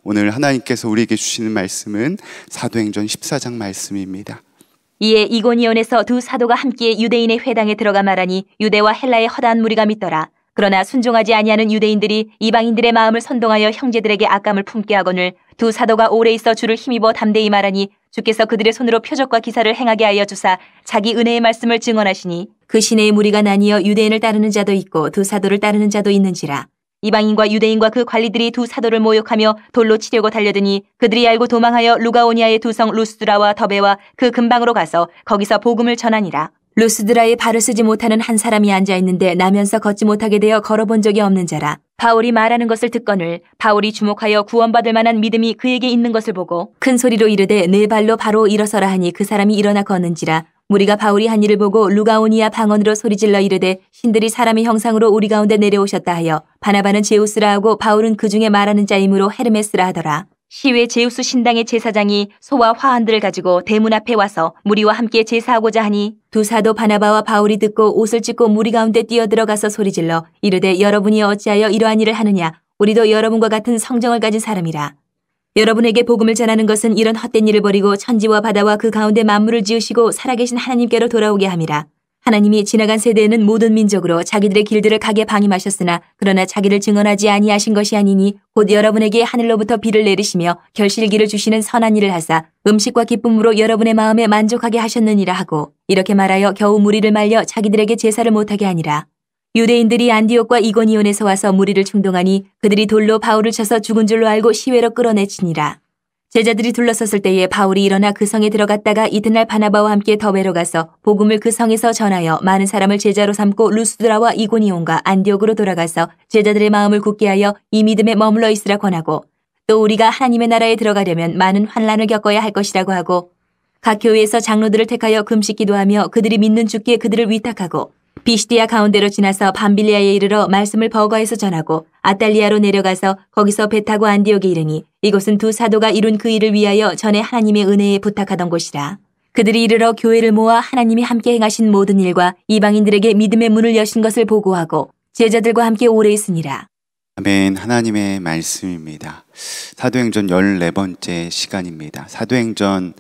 오늘 하나님께서 우리에게 주시는 말씀은 사도행전 14장 말씀입니다. 이에 이고니온에서 두 사도가 함께 유대인의 회당에 들어가 말하니 유대와 헬라의 허다한 무리가 믿더라. 그러나 순종하지 아니하는 유대인들이 이방인들의 마음을 선동하여 형제들에게 악감을 품게 하거늘 두 사도가 오래 있어 주를 힘입어 담대히 말하니 주께서 그들의 손으로 표적과 기사를 행하게 하여 주사 자기 은혜의 말씀을 증언하시니 그 시내의 무리가 나뉘어 유대인을 따르는 자도 있고 두 사도를 따르는 자도 있는지라. 이방인과 유대인과 그 관리들이 두 사도를 모욕하며 돌로 치려고 달려드니 그들이 알고 도망하여 루가오니아의 두 성 루스드라와 더베와 그 근방으로 가서 거기서 복음을 전하니라. 루스드라에 발을 쓰지 못하는 한 사람이 앉아있는데 나면서 걷지 못하게 되어 걸어본 적이 없는 자라. 바울이 말하는 것을 듣거늘 바울이 주목하여 구원받을 만한 믿음이 그에게 있는 것을 보고 큰 소리로 이르되 네 발로 바로 일어서라 하니 그 사람이 일어나 걷는지라. 무리가 바울이 한 일을 보고 루가오니아 방언으로 소리질러 이르되 신들이 사람의 형상으로 우리 가운데 내려오셨다 하여 바나바는 제우스라 하고 바울은 그 중에 말하는 자이므로 헤르메스라 하더라. 시외 제우스 신당의 제사장이 소와 화환들을 가지고 대문 앞에 와서 무리와 함께 제사하고자 하니 두 사도 바나바와 바울이 듣고 옷을 찢고 무리 가운데 뛰어들어가서 소리질러 이르되 여러분이 어찌하여 이러한 일을 하느냐. 우리도 여러분과 같은 성정을 가진 사람이라. 여러분에게 복음을 전하는 것은 이런 헛된 일을 버리고 천지와 바다와 그 가운데 만물을 지으시고 살아계신 하나님께로 돌아오게 함이라. 하나님이 지나간 세대에는 모든 민족으로 자기들의 길들을 가게 방임하셨으나 그러나 자기를 증언하지 아니하신 것이 아니니 곧 여러분에게 하늘로부터 비를 내리시며 결실기를 주시는 선한 일을 하사 음식과 기쁨으로 여러분의 마음에 만족하게 하셨느니라 하고 이렇게 말하여 겨우 무리를 말려 자기들에게 제사를 못하게 하니라. 유대인들이 안디옥과 이고니온에서 와서 무리를 충동하니 그들이 돌로 바울을 쳐서 죽은 줄로 알고 시외로 끌어내치니라. 제자들이 둘러섰을 때에 바울이 일어나 그 성에 들어갔다가 이튿날 바나바와 함께 더베로 가서 복음을 그 성에서 전하여 많은 사람을 제자로 삼고 루스드라와 이고니온과 안디옥으로 돌아가서 제자들의 마음을 굳게 하여 이 믿음에 머물러 있으라 권하고 또 우리가 하나님의 나라에 들어가려면 많은 환난을 겪어야 할 것이라고 하고 각 교회에서 장로들을 택하여 금식 기도하며 그들이 믿는 주께 그들을 위탁하고 비시디아 가운데로 지나서 밤빌리아에 이르러 말씀을 버거에서 전하고 아달리아로 내려가서 거기서 배 타고 안디옥에 이르니 이곳은 두 사도가 이룬 그 일을 위하여 전에 하나님의 은혜에 부탁하던 곳이라. 그들이 이르러 교회를 모아 하나님이 함께 행하신 모든 일과 이방인들에게 믿음의 문을 여신 것을 보고하고 제자들과 함께 오래 있으니라. 아멘. 하나님의 말씀입니다. 사도행전 14번째 시간입니다. 사도행전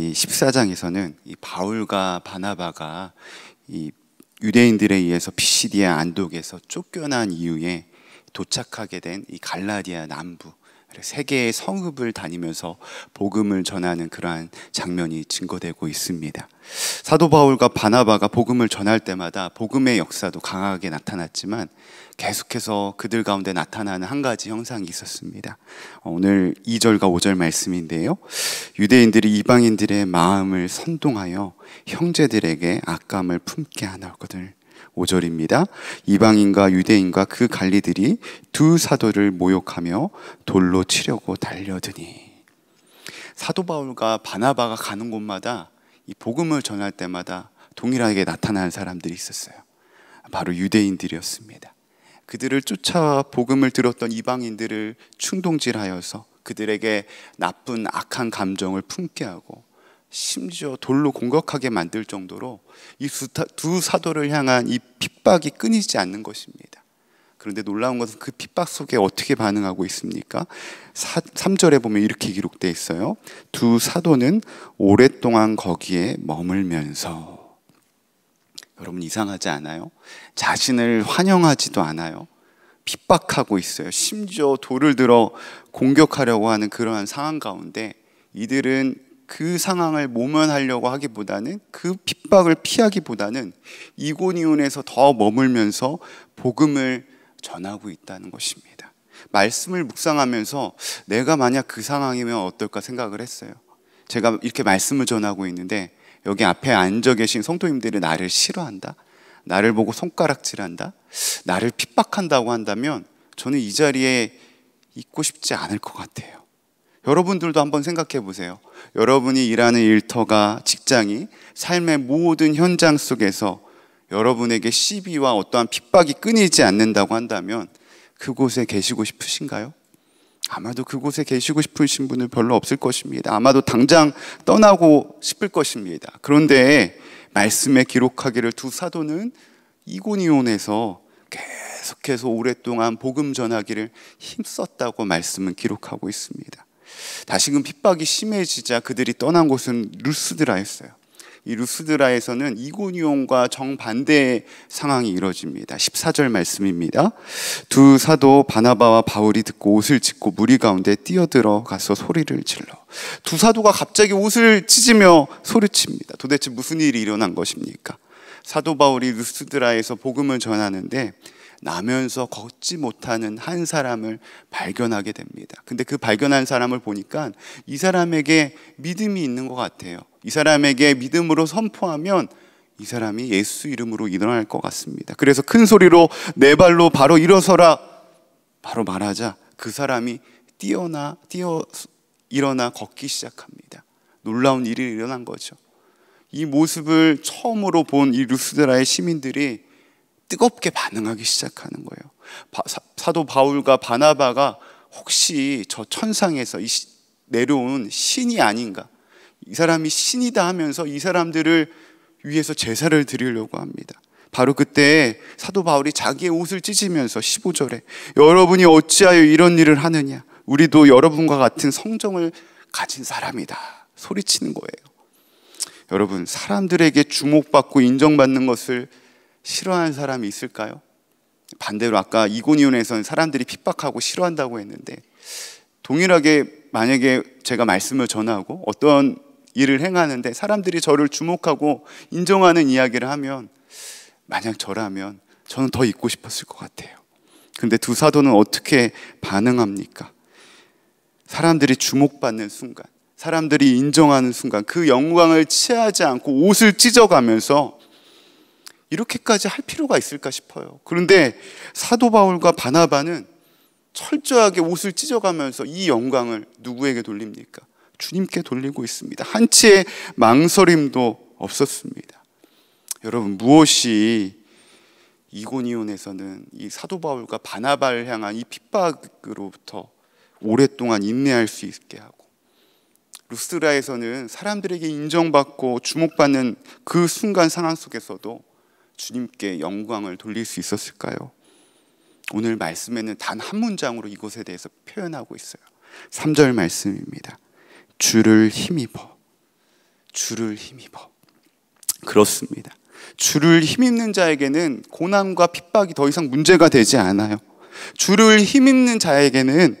14장에서는 이 바울과 바나바가 이 유대인들에 의해서 피시디아 안독에서 쫓겨난 이후에 도착하게 된 이 갈라디아 남부 세 개의 성읍을 다니면서 복음을 전하는 그러한 장면이 증거되고 있습니다. 사도 바울과 바나바가 복음을 전할 때마다 복음의 역사도 강하게 나타났지만 계속해서 그들 가운데 나타나는 한 가지 현상이 있었습니다. 오늘 2절과 5절 말씀인데요. 유대인들이 이방인들의 마음을 선동하여 형제들에게 악감을 품게 하거늘. 5절입니다. 이방인과 유대인과 그 관리들이 두 사도를 모욕하며 돌로 치려고 달려드니. 사도 바울과 바나바가 가는 곳마다 이 복음을 전할 때마다 동일하게 나타나는 사람들이 있었어요. 바로 유대인들이었습니다. 그들을 쫓아 복음을 들었던 이방인들을 충동질하여서 그들에게 나쁜 악한 감정을 품게 하고 심지어 돌로 공격하게 만들 정도로 이 두 사도를 향한 이 핍박이 끊이지 않는 것입니다. 그런데 놀라운 것은 그 핍박 속에 어떻게 반응하고 있습니까? 3절에 보면 이렇게 기록되어 있어요. 두 사도는 오랫동안 거기에 머물면서. 여러분 이상하지 않아요? 자신을 환영하지도 않아요. 핍박하고 있어요. 심지어 돌을 들어 공격하려고 하는 그러한 상황 가운데 이들은 그 상황을 모면하려고 하기보다는 그 핍박을 피하기보다는 이고니온에서 더 머물면서 복음을 전하고 있다는 것입니다. 말씀을 묵상하면서 내가 만약 그 상황이면 어떨까 생각을 했어요. 제가 이렇게 말씀을 전하고 있는데 여기 앞에 앉아 계신 성도님들이 나를 싫어한다? 나를 보고 손가락질한다? 나를 핍박한다고 한다면 저는 이 자리에 있고 싶지 않을 것 같아요. 여러분들도 한번 생각해 보세요. 여러분이 일하는 일터가 직장이 삶의 모든 현장 속에서 여러분에게 시비와 어떠한 핍박이 끊이지 않는다고 한다면 그곳에 계시고 싶으신가요? 아마도 그곳에 계시고 싶으신 분은 별로 없을 것입니다. 아마도 당장 떠나고 싶을 것입니다. 그런데 말씀에 기록하기를 두 사도는 이고니온에서 계속해서 오랫동안 복음 전하기를 힘썼다고 말씀은 기록하고 있습니다. 다시금 핍박이 심해지자 그들이 떠난 곳은 루스드라였어요. 이 루스드라에서는 이고니온과 정반대의 상황이 이루어집니다. 14절 말씀입니다. 두 사도 바나바와 바울이 듣고 옷을 찢고 무리 가운데 뛰어들어가서 소리를 질러. 두 사도가 갑자기 옷을 찢으며 소리칩니다. 도대체 무슨 일이 일어난 것입니까? 사도 바울이 루스드라에서 복음을 전하는데 나면서 걷지 못하는 한 사람을 발견하게 됩니다. 근데 그 발견한 사람을 보니까 이 사람에게 믿음이 있는 것 같아요. 이 사람에게 믿음으로 선포하면 이 사람이 예수 이름으로 일어날 것 같습니다. 그래서 큰 소리로 내 발로 바로 일어서라 바로 말하자 그 사람이 일어나 걷기 시작합니다. 놀라운 일이 일어난 거죠. 이 모습을 처음으로 본 이 루스드라의 시민들이 뜨겁게 반응하기 시작하는 거예요. 사도 바울과 바나바가 혹시 저 천상에서 내려온 신이 아닌가, 이 사람이 신이다 하면서 이 사람들을 위해서 제사를 드리려고 합니다. 바로 그때 사도 바울이 자기의 옷을 찢으면서 15절에 여러분이 어찌하여 이런 일을 하느냐, 우리도 여러분과 같은 성정을 가진 사람이다 소리치는 거예요. 여러분, 사람들에게 주목받고 인정받는 것을 싫어하는 사람이 있을까요? 반대로 아까 이고니온에서는 사람들이 핍박하고 싫어한다고 했는데, 동일하게 만약에 제가 말씀을 전하고 어떤 일을 행하는데 사람들이 저를 주목하고 인정하는 이야기를 하면, 만약 저라면 저는 더 있고 싶었을 것 같아요. 근데 두 사도는 어떻게 반응합니까? 사람들이 주목받는 순간, 사람들이 인정하는 순간 그 영광을 취하지 않고 옷을 찢어가면서 이렇게까지 할 필요가 있을까 싶어요. 그런데 사도 바울과 바나바는 철저하게 옷을 찢어가면서 이 영광을 누구에게 돌립니까? 주님께 돌리고 있습니다. 한치의 망설임도 없었습니다. 여러분, 무엇이 이고니온에서는 이 사도 바울과 바나바를 향한 이 핍박으로부터 오랫동안 인내할 수 있게 하고, 루스드라에서는 사람들에게 인정받고 주목받는 그 순간 상황 속에서도 주님께 영광을 돌릴 수 있었을까요? 오늘 말씀에는 단 한 문장으로 이것에 대해서 표현하고 있어요. 3절 말씀입니다. 주를 힘입어. 주를 힘입어. 그렇습니다. 주를 힘입는 자에게는 고난과 핍박이 더 이상 문제가 되지 않아요. 주를 힘입는 자에게는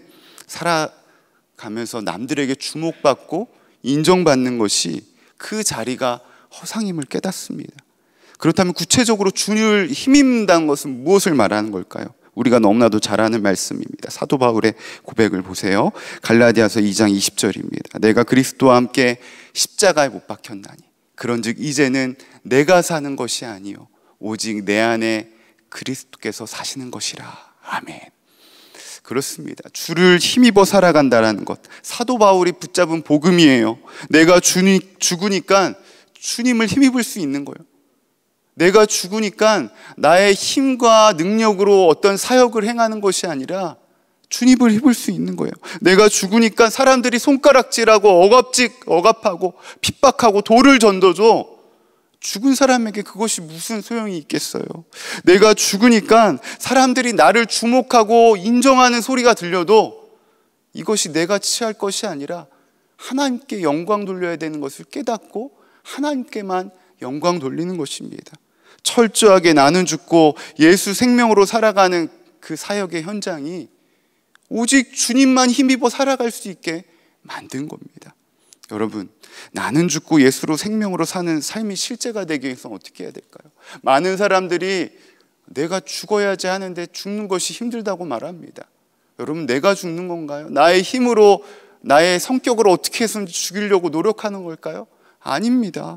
살아가면서 남들에게 주목받고 인정받는 것이 그 자리가 허상임을 깨닫습니다. 그렇다면 구체적으로 주를 힘입는다는 것은 무엇을 말하는 걸까요? 우리가 너무나도 잘 아는 말씀입니다. 사도 바울의 고백을 보세요. 갈라디아서 2장 20절입니다. 내가 그리스도와 함께 십자가에 못 박혔나니 그런즉 이제는 내가 사는 것이 아니요 오직 내 안에 그리스도께서 사시는 것이라. 아멘. 그렇습니다. 주를 힘입어 살아간다는 것, 사도 바울이 붙잡은 복음이에요. 내가 죽으니까 주님을 힘입을 수 있는 거예요. 내가 죽으니까 나의 힘과 능력으로 어떤 사역을 행하는 것이 아니라 주님을 힘을 수 있는 거예요. 내가 죽으니까 사람들이 손가락질하고 억압하고 핍박하고 돌을 던져줘. 죽은 사람에게 그것이 무슨 소용이 있겠어요? 내가 죽으니까 사람들이 나를 주목하고 인정하는 소리가 들려도 이것이 내가 취할 것이 아니라 하나님께 영광 돌려야 되는 것을 깨닫고 하나님께만 영광 돌리는 것입니다. 철저하게 나는 죽고 예수 생명으로 살아가는 그 사역의 현장이 오직 주님만 힘입어 살아갈 수 있게 만든 겁니다. 여러분, 나는 죽고 예수로 생명으로 사는 삶이 실제가 되기 위해서 어떻게 해야 될까요? 많은 사람들이 내가 죽어야지 하는데 죽는 것이 힘들다고 말합니다. 여러분, 내가 죽는 건가요? 나의 힘으로, 나의 성격으로 어떻게 해서 죽이려고 노력하는 걸까요? 아닙니다.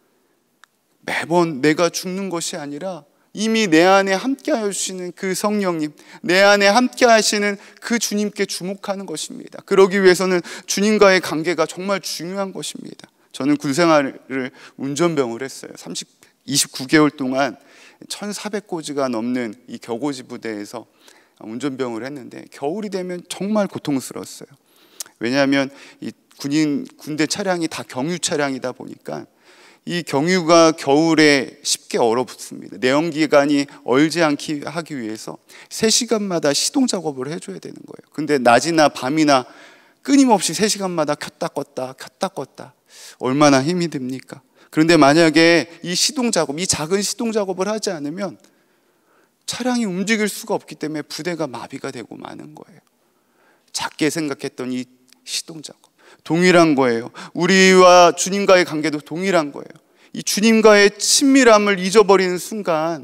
매번 내가 죽는 것이 아니라 이미 내 안에 함께 하시는 그 성령님, 내 안에 함께 하시는 그 주님께 주목하는 것입니다. 그러기 위해서는 주님과의 관계가 정말 중요한 것입니다. 저는 군생활을 운전병을 했어요. 29개월 동안 1,400고지가 넘는 이 격오지 부대에서 운전병을 했는데 겨울이 되면 정말 이 경유가 겨울에 쉽게 얼어붙습니다. 내연기관이 얼지 않게 하기 위해서 3시간마다 시동 작업을 해줘야 되는 거예요. 근데 낮이나 밤이나 끊임없이 3시간마다 켰다 껐다 얼마나 힘이 듭니까? 그런데 만약에 이 시동 작업, 이 작은 시동 작업을 하지 않으면 차량이 움직일 수가 없기 때문에 부대가 마비가 되고 마는 거예요. 작게 생각했던 이 시동 작업 동일한 거예요. 우리와 주님과의 관계도 동일한 거예요. 이 주님과의 친밀함을 잊어버리는 순간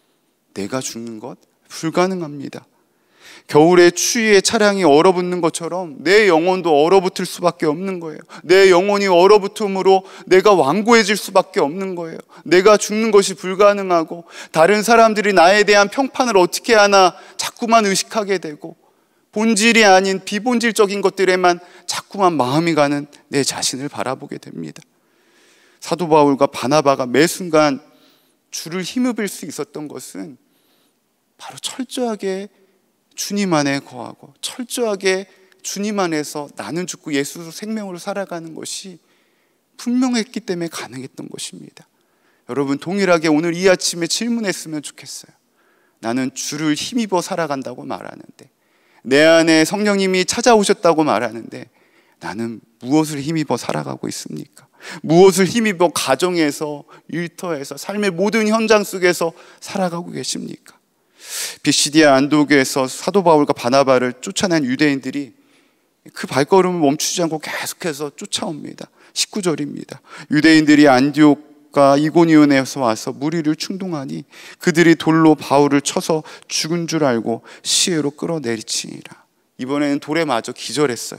내가 죽는 것 불가능합니다. 겨울에 추위에 차량이 얼어붙는 것처럼 내 영혼도 얼어붙을 수밖에 없는 거예요. 내 영혼이 얼어붙음으로 내가 완고해질 수밖에 없는 거예요. 내가 죽는 것이 불가능하고 다른 사람들이 나에 대한 평판을 어떻게 하나 자꾸만 의식하게 되고 본질이 아닌 비본질적인 것들에만 자꾸만 마음이 가는 내 자신을 바라보게 됩니다. 사도 바울과 바나바가 매 순간 주를 힘입을 수 있었던 것은 바로 철저하게 주님 안에 거하고 철저하게 주님 안에서 나는 죽고 예수 생명으로 살아가는 것이 분명했기 때문에 가능했던 것입니다. 여러분 동일하게 오늘 이 아침에 질문했으면 좋겠어요. 나는 주를 힘입어 살아간다고 말하는데, 내 안에 성령님이 찾아오셨다고 말하는데 나는 무엇을 힘입어 살아가고 있습니까? 무엇을 힘입어 가정에서, 일터에서, 삶의 모든 현장 속에서 살아가고 계십니까? 비시디아 안독에서 사도 바울과 바나바를 쫓아낸 유대인들이 그 발걸음을 멈추지 않고 계속해서 쫓아옵니다. 19절입니다. 유대인들이 안디옥과 이고니온에서 와서 무리를 충동하니 그들이 돌로 바울을 쳐서 죽은 줄 알고 시외로 끌어내리치니라. 이번에는 돌에 맞아 기절했어요.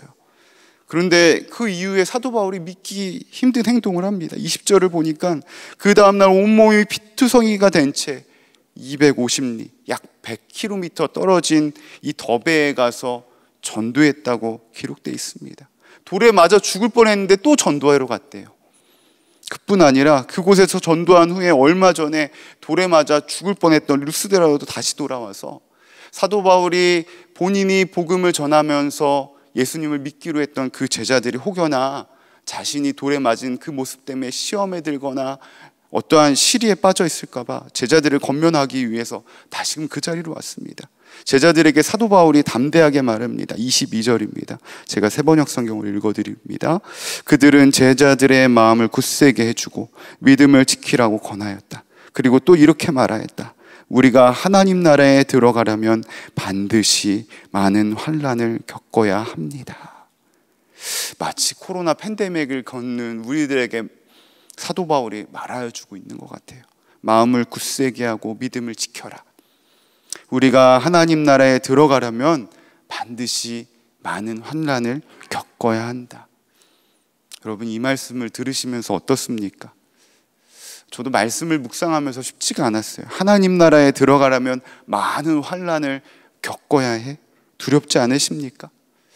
그런데 그 이후에 사도 바울이 믿기 힘든 행동을 합니다. 20절을 보니까 그 다음날 온몸이 피투성이가 된 채 250리, 약 100km 떨어진 이 더베에 가서 전도했다고 기록되어 있습니다. 돌에 맞아 죽을 뻔했는데 또 전도하러 갔대요. 그뿐 아니라 그곳에서 전도한 후에 얼마 전에 돌에 맞아 죽을 뻔했던 루스드라로도 다시 돌아와서 사도 바울이 본인이 복음을 전하면서 예수님을 믿기로 했던 그 제자들이 혹여나 자신이 돌에 맞은 그 모습 때문에 시험에 들거나 어떠한 시리에 빠져 있을까 봐 제자들을 권면하기 위해서 다시금 그 자리로 왔습니다. 제자들에게 사도 바울이 담대하게 말합니다. 22절입니다. 제가 세번역 성경을 읽어드립니다. 그들은 제자들의 마음을 굳세게 해주고 믿음을 지키라고 권하였다. 그리고 또 이렇게 말하였다. 우리가 하나님 나라에 들어가려면 반드시 많은 환난을 겪어야 합니다. 마치 코로나 팬데믹을 겪는 우리들에게 사도 바울이 말해주고 있는 것 같아요. 마음을 굳세게 하고 믿음을 지켜라. 우리가 하나님 나라에 들어가려면 반드시 많은 환난을 겪어야 한다. 여러분 이 말씀을 들으시면서 어떻습니까? 저도 말씀을 묵상하면서 쉽지가 않았어요. 하나님 나라에 들어가려면 많은 환난을 겪어야 해? 두렵지 않으십니까?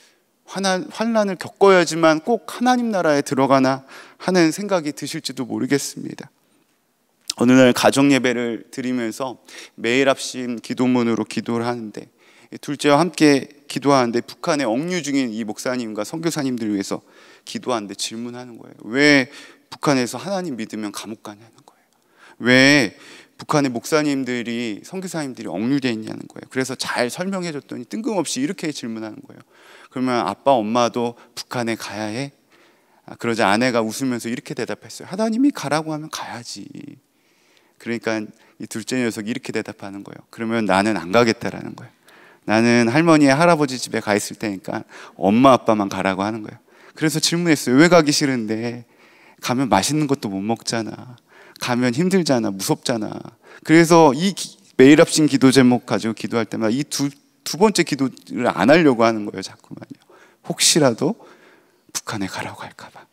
환난을 겪어야지만 꼭 하나님 나라에 들어가나 하는 생각이 드실지도 모르겠습니다. 어느 날 가정 예배를 드리면서 매일 아침 기도문으로 기도를 하는데 둘째와 함께 기도하는데 북한에 억류 중인 이 목사님과 선교사님들을 위해서 기도하는데 질문하는 거예요. 왜 북한에서 하나님 믿으면 감옥 가냐는 거예요. 왜 북한의 목사님들이 선교사님들이 억류되어 있냐는 거예요. 그래서 잘 설명해 줬더니 뜬금없이 이렇게 질문하는 거예요. 그러면 아빠 엄마도 북한에 가야 해? 그러자 아내가 웃으면서 이렇게 대답했어요. 하나님이 가라고 하면 가야지. 그러니까 이 둘째 녀석이 이렇게 대답하는 거예요. 그러면 나는 안 가겠다라는 거예요. 나는 할머니 할아버지 집에 가 있을 테니까 엄마 아빠만 가라고 하는 거예요. 그래서 질문했어요. 왜 가기 싫은데? 가면 맛있는 것도 못 먹잖아. 가면 힘들잖아. 무섭잖아. 그래서 이 매일 아침 기도 제목 가지고 기도할 때마다 이 두 번째 기도를 안 하려고 하는 거예요. 자꾸만요. 혹시라도 북한에 가라고 할까 봐.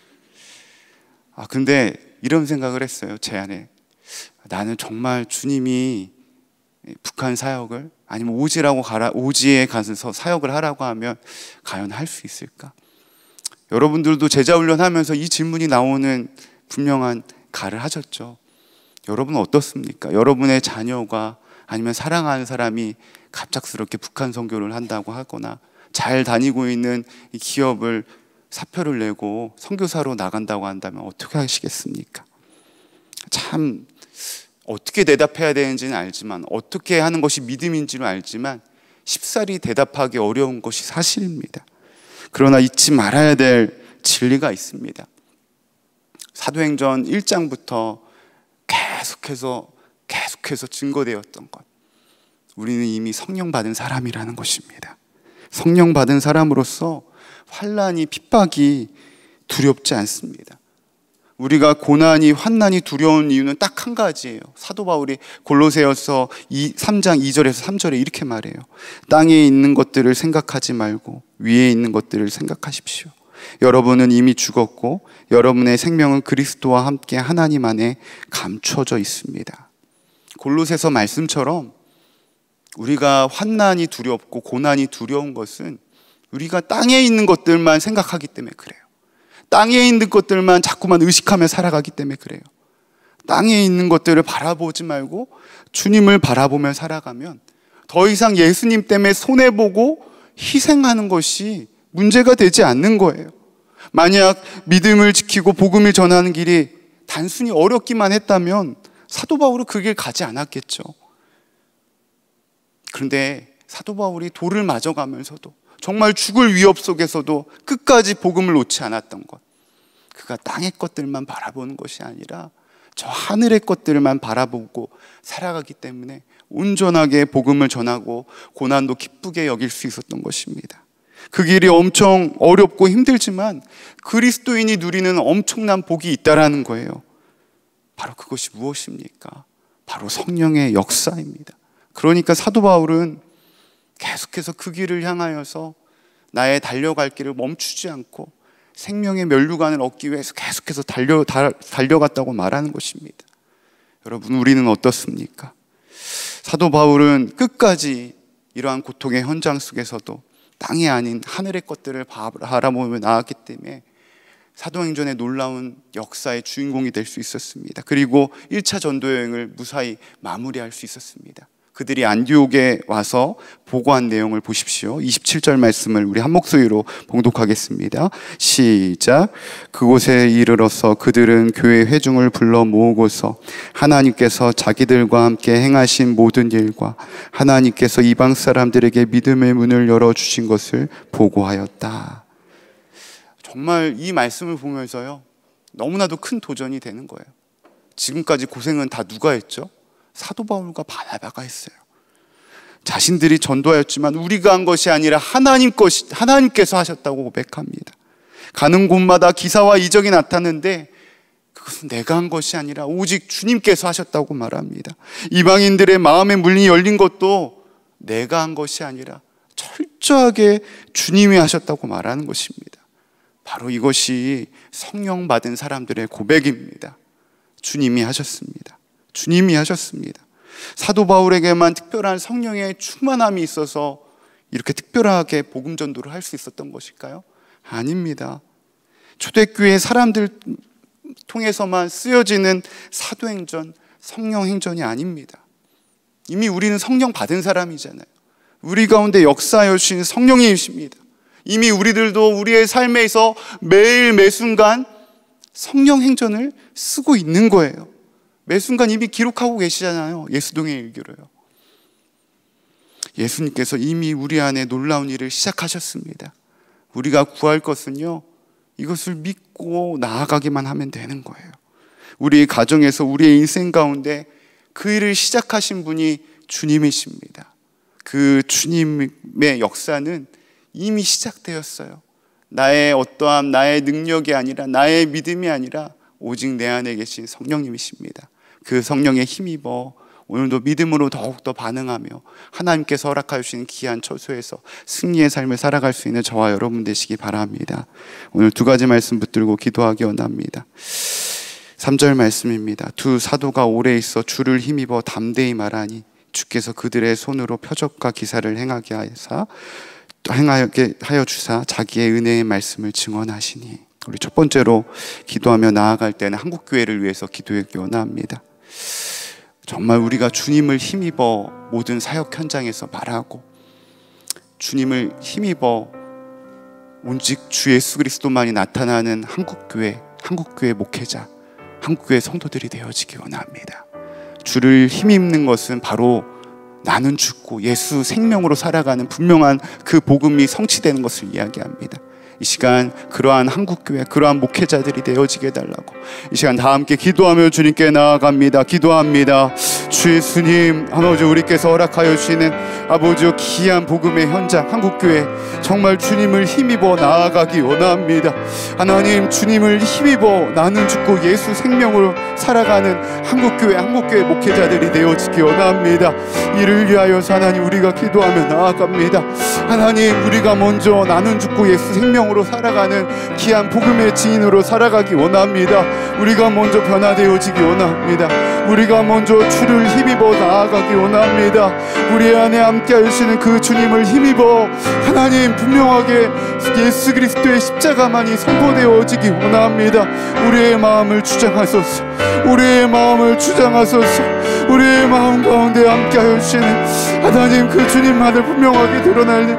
근데 이런 생각을 했어요. 제 안에. 나는 정말 주님이 북한 사역을 아니면 오지에 가서 사역을 하라고 하면 과연 할 수 있을까? 여러분들도 제자훈련 하면서 이 질문이 나오는 분명한 가를 하셨죠. 여러분은 어떻습니까? 여러분의 자녀가 아니면 사랑하는 사람이 갑작스럽게 북한 선교를 한다고 하거나 잘 다니고 있는 기업을 사표를 내고 선교사로 나간다고 한다면 어떻게 하시겠습니까? 참 어떻게 대답해야 되는지는 알지만, 어떻게 하는 것이 믿음인지는 알지만 쉽사리 대답하기 어려운 것이 사실입니다. 그러나 잊지 말아야 될 진리가 있습니다. 사도행전 1장부터 계속해서 증거되었던 것, 우리는 이미 성령 받은 사람이라는 것입니다. 성령 받은 사람으로서 환난이, 핍박이 두렵지 않습니다. 우리가 고난이, 환난이 두려운 이유는 딱 한 가지예요. 사도 바울이 골로새서 3장 2절에서 3절에 이렇게 말해요. 땅에 있는 것들을 생각하지 말고 위에 있는 것들을 생각하십시오. 여러분은 이미 죽었고 여러분의 생명은 그리스도와 함께 하나님 안에 감춰져 있습니다. 골로새서 말씀처럼 우리가 환난이 두렵고 고난이 두려운 것은 우리가 땅에 있는 것들만 생각하기 때문에 그래요. 땅에 있는 것들만 자꾸만 의식하며 살아가기 때문에 그래요. 땅에 있는 것들을 바라보지 말고 주님을 바라보며 살아가면 더 이상 예수님 때문에 손해보고 희생하는 것이 문제가 되지 않는 거예요. 만약 믿음을 지키고 복음을 전하는 길이 단순히 어렵기만 했다면 사도 바울은 그 길 가지 않았겠죠. 그런데 사도 바울이 돌을 맞아가면서도, 정말 죽을 위협 속에서도 끝까지 복음을 놓지 않았던 것, 그가 땅의 것들만 바라보는 것이 아니라 저 하늘의 것들만 바라보고 살아가기 때문에 온전하게 복음을 전하고 고난도 기쁘게 여길 수 있었던 것입니다. 그 길이 엄청 어렵고 힘들지만 그리스도인이 누리는 엄청난 복이 있다라는 거예요. 바로 그것이 무엇입니까? 바로 성령의 역사입니다. 그러니까 사도 바울은 계속해서 그 길을 향하여서 나의 달려갈 길을 멈추지 않고 생명의 면류관을 얻기 위해서 계속해서 달려갔다고 말하는 것입니다. 여러분, 우리는 어떻습니까? 사도 바울은 끝까지 이러한 고통의 현장 속에서도 땅이 아닌 하늘의 것들을 바라보며 나았기 때문에 사도행전의 놀라운 역사의 주인공이 될 수 있었습니다. 그리고 1차 전도여행을 무사히 마무리할 수 있었습니다. 그들이 안디옥에 와서 보고한 내용을 보십시오. 27절 말씀을 우리 한 목소리로 봉독하겠습니다. 시작. 그곳에 이르러서 그들은 교회 회중을 불러 모으고서 하나님께서 자기들과 함께 행하신 모든 일과 하나님께서 이방 사람들에게 믿음의 문을 열어주신 것을 보고하였다. 정말 이 말씀을 보면서요, 너무나도 큰 도전이 되는 거예요. 지금까지 고생은 다 누가 했죠? 사도 바울과 바나바가 했어요. 자신들이 전도하였지만 우리가 한 것이 아니라 하나님께서 하셨다고 고백합니다. 가는 곳마다 기사와 이적이 나타났는데 그것은 내가 한 것이 아니라 오직 주님께서 하셨다고 말합니다. 이방인들의 마음의 문이 열린 것도 내가 한 것이 아니라 철저하게 주님이 하셨다고 말하는 것입니다. 바로 이것이 성령 받은 사람들의 고백입니다. 주님이 하셨습니다. 주님이 하셨습니다. 사도 바울에게만 특별한 성령의 충만함이 있어서 이렇게 특별하게 복음 전도를 할 수 있었던 것일까요? 아닙니다. 초대교회 사람들 통해서만 쓰여지는 사도행전, 성령행전이 아닙니다. 이미 우리는 성령 받은 사람이잖아요. 우리 가운데 역사하여 주신 성령이십니다. 이미 우리들도 우리의 삶에서 매일 매순간 성령행전을 쓰고 있는 거예요. 매 순간 이미 기록하고 계시잖아요. 예수동의 일기로요. 예수님께서 이미 우리 안에 놀라운 일을 시작하셨습니다. 우리가 구할 것은요, 이것을 믿고 나아가기만 하면 되는 거예요. 우리 가정에서 우리의 인생 가운데 그 일을 시작하신 분이 주님이십니다. 그 주님의 역사는 이미 시작되었어요. 나의 어떠함, 나의 능력이 아니라, 나의 믿음이 아니라 오직 내 안에 계신 성령님이십니다. 그 성령에 힘입어 오늘도 믿음으로 더욱더 반응하며 하나님께서 허락하여 주신 귀한 처소에서 승리의 삶을 살아갈 수 있는 저와 여러분 되시기 바랍니다. 오늘 두 가지 말씀 붙들고 기도하기 원합니다. 3절 말씀입니다. 두 사도가 오래 있어 주를 힘입어 담대히 말하니 주께서 그들의 손으로 표적과 기사를 행하게 하여 주사 자기의 은혜의 말씀을 증언하시니. 우리 첫 번째로 기도하며 나아갈 때는 한국교회를 위해서 기도하기 원합니다. 정말 우리가 주님을 힘입어 모든 사역 현장에서 말하고 주님을 힘입어 오직 주 예수 그리스도만이 나타나는 한국교회 목회자, 한국교회 성도들이 되어지기 원합니다. 주를 힘입는 것은 바로 나는 죽고 예수 생명으로 살아가는 분명한 그 복음이 성취되는 것을 이야기합니다. 이 시간 그러한 한국교회, 그러한 목회자들이 되어지게 해달라고 이 시간 다 함께 기도하며 주님께 나아갑니다. 기도합니다. 주 예수님, 아버지, 우리께서 허락하여 주시는 아버지 귀한 복음의 현장 한국교회, 정말 주님을 힘입어 나아가기 원합니다. 하나님, 주님을 힘입어 나는 죽고 예수 생명으로 살아가는 한국교회 목회자들이 되어지기 원합니다. 이를 위하여서 하나님 우리가 기도하며 나아갑니다. 하나님, 우리가 먼저 나는 죽고 예수 생명으로 살아가는 귀한 복음의 지인으로 살아가기 원합니다. 우리가 먼저 변화되어지기 원합니다. 우리가 먼저 주를 힘입어 나아가기 원합니다. 우리 안에 함께 하시는 그 주님을 힘입어 하나님 분명하게 예수 그리스도의 십자가만이 선포되어지기 원합니다. 우리의 마음을 주장하소서. 우리의 마음을 주장하소서. 우리의 마음 가운데 함께 하시는 하나님 그 주님만을 분명하게 드러나는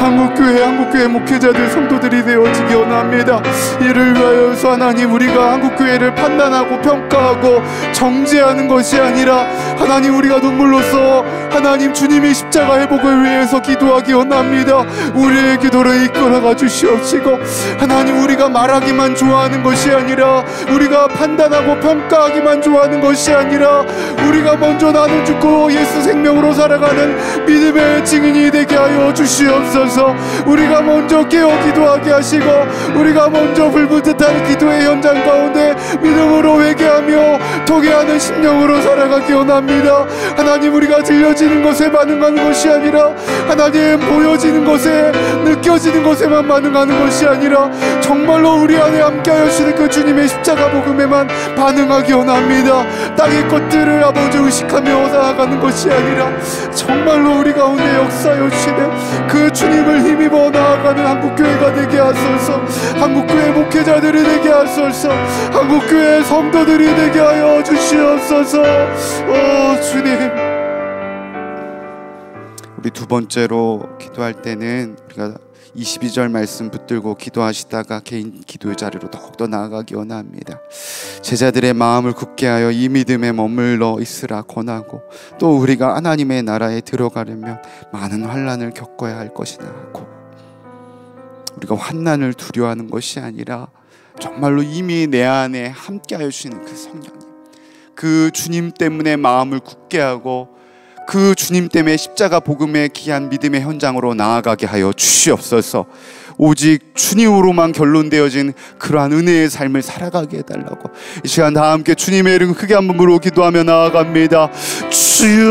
한국교회 목회자들 성도들이 되어지기 원합니다. 이를 위하여서 하나님 우리가 한국교회를 판단하고 평가하고 정죄하는 것이 아니라 하나님 우리가 눈물로써 하나님 주님의 십자가 회복을 위해서 기도하기 원합니다. 우리의 기도를 이끌어가 주시옵시고 하나님 우리가 말하기만 좋아하는 것이 아니라 우리가 판단하고 평가하기만 좋아하는 것이 아니라 우리가 먼저 나는 죽고 예수 생명으로 살아가는 믿음의 증인이 되게 하여 주시옵소서. 우리가 먼저 깨어 기도하게 하시고 우리가 먼저 불붙듯한 기도의 현장 가운데 믿음으로 회개하며 통회하는 심령으로 살아가기 원합니다. 하나님 우리가 들려지는 것에 반응하는 것이 아니라 하나님 보여지는 것에 느껴지는 것에만 반응하는 것이 아니라 정말로 우리 안에 함께하여 주시는 그 주님의 십자가 복음에만 반응하기 원합니다. 땅의 것들을 아버지 의식하며 나아가는 것이 아니라 정말로 우리 가운데 역사하여 주시는 그 주님을 힘입어 나아가는 한국교회가 되게 하소서. 한국교회 목회자들이 되게 하소서. 한국교회 성도들이 되게 하여 주시옵소서. 오 주님, 우리 두 번째로 기도할 때는 우리가 22절 말씀 붙들고 기도하시다가 개인 기도의 자리로 더욱더 나아가기 원합니다. 제자들의 마음을 굳게 하여 이 믿음에 머물러 있으라 권하고 또 우리가 하나님의 나라에 들어가려면 많은 환난을 겪어야 할 것이다 하고 우리가 환난을 두려워하는 것이 아니라 정말로 이미 내 안에 함께하여 주시는 그 성령님, 그 주님 때문에 마음을 굳게 하고 그 주님 때문에 십자가 복음의 귀한 믿음의 현장으로 나아가게 하여 주시옵소서. 오직 주님으로만 결론되어진 그러한 은혜의 삶을 살아가게 해달라고 이 시간 다 함께 주님의 이름 크게 한번 부르고 기도하며 나아갑니다. 주여,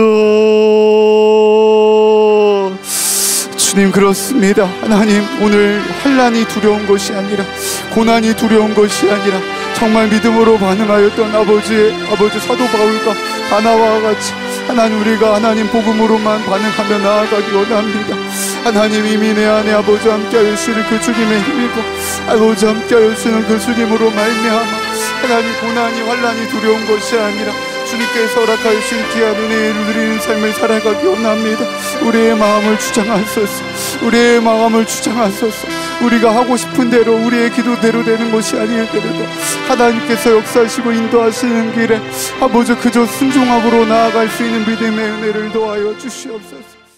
주님 그렇습니다. 하나님 오늘 환난이 두려운 것이 아니라 고난이 두려운 것이 아니라 정말 믿음으로 반응하였던 아버지 사도 바울과 바나바와 같이 하나님 우리가 하나님 복음으로만 반응하며 나아가기 원합니다. 하나님 이미 내 안에 아버지 함께하여 주시는 그 주님의 힘이고 아버지 함께하여 주시는 그 주님으로 말미암아 하나님 고난이 환난이 두려운 것이 아니라 주님께서 허락하여 주신 귀한 은혜를 누리는 삶을 살아가기 원합니다. 우리의 마음을 주장하소서. 우리의 마음을 주장하소서. 우리가 하고 싶은 대로 우리의 기도대로 되는 것이 아니더라도 하나님께서 역사하시고 인도하시는 길에 아버지 그저 순종함으로 나아갈 수 있는 믿음의 은혜를 도와여 주시옵소서.